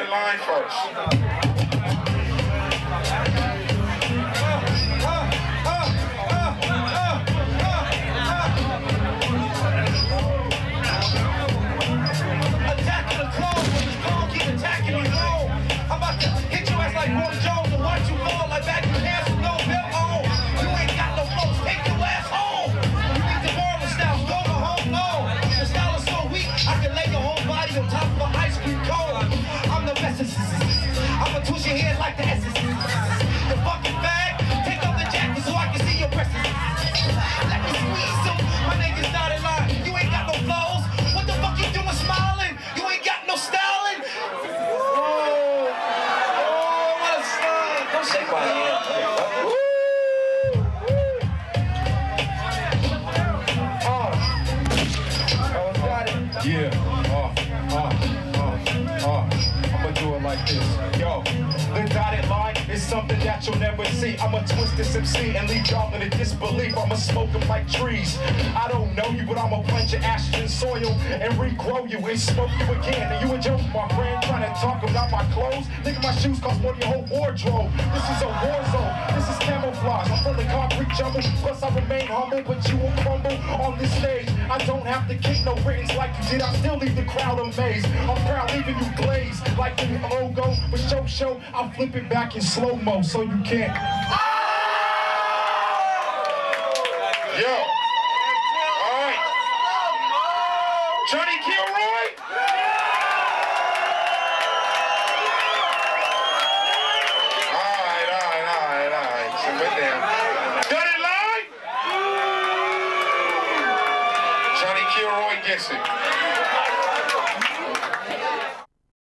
dotted line first. I'ma twist your head like the S's. The fucking bag, take off the jacket so I can see your breasts. Let me squeeze them, my niggas dotted line. You ain't got no flows. What the fuck you doing smiling? You ain't got no styling. Oh, what a slide. Don't shake my hand. Yeah, I'ma do it like this. Yo, the dotted line is something that you'll never see. I'ma twist this MC and leave y'all in a disbelief. I'ma smoke them like trees. I don't know you, but I'ma plant your ashes in soil and regrow you and smoke you again. And you a joke, my friend, trying to talk about my clothes. Nigga, my shoes cost more than your whole wardrobe. This is a war zone. This is camouflage. I'm from the concrete jungle. Plus I remain humble, but you will crumble on this stage. I don't have to kick no writtens like you did. I still leave the crowd amazed. I'm proud leaving you glazed like the logo. But show, I'll flip it back in slow-mo so you can't. Yo. All right. Johnny Kilroy. All right. So we're down. Got it live? Johnny Kilroy gets it.